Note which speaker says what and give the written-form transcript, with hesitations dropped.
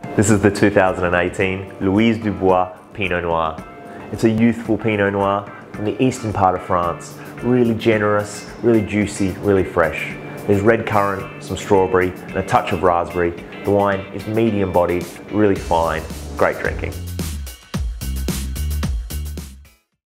Speaker 1: This is the 2018 Louise Dubois Pinot Noir. It's a youthful Pinot Noir from the eastern part of France. Really generous, really juicy, really fresh. There's red currant, some strawberry, and a touch of raspberry. The wine is medium bodied, really fine, great drinking.